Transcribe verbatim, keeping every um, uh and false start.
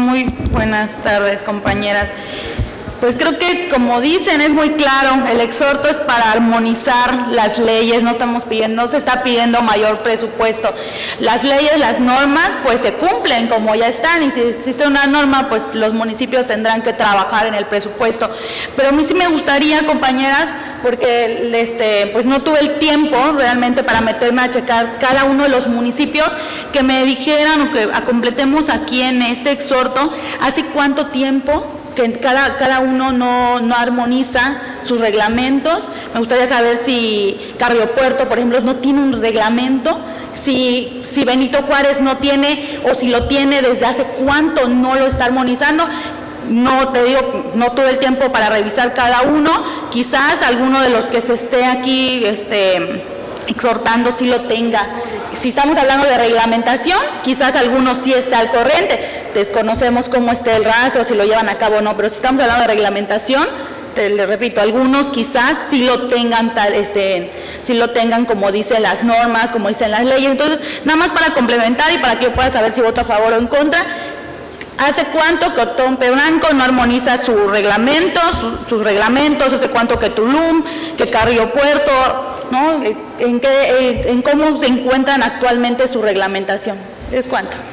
Muy buenas tardes, compañeras. Pues creo que, como dicen, es muy claro, el exhorto es para armonizar las leyes, no estamos pidiendo, no se está pidiendo mayor presupuesto. Las leyes, las normas, pues se cumplen como ya están, y si existe una norma, pues los municipios tendrán que trabajar en el presupuesto. Pero a mí sí me gustaría, compañeras, porque este, pues no tuve el tiempo realmente para meterme a checar cada uno de los municipios, que me dijeran o que completemos aquí en este exhorto, hace cuánto tiempo que cada, cada uno no, no armoniza sus reglamentos. Me gustaría saber si Carrillo Puerto, por ejemplo, no tiene un reglamento, si, si Benito Juárez no tiene, o si lo tiene, desde hace cuánto no lo está armonizando. No te digo, no tuve el tiempo para revisar cada uno, quizás alguno de los que se esté aquí este, exhortando sí lo tenga. Si estamos hablando de reglamentación, quizás algunos sí está al corriente, desconocemos cómo esté el rastro, si lo llevan a cabo o no, pero si estamos hablando de reglamentación, te le repito, algunos quizás sí lo tengan tal, este, sí lo tengan como dicen las normas, como dicen las leyes. Entonces, nada más para complementar y para que yo pueda saber si voto a favor o en contra. ¿Hace cuánto que Otompe Blanco no armoniza su reglamento, su, sus reglamentos? ¿Hace cuánto que Tulum, que Carrillo Puerto, ¿no? ¿En, qué, en cómo se encuentran actualmente su reglamentación? ¿Es cuánto?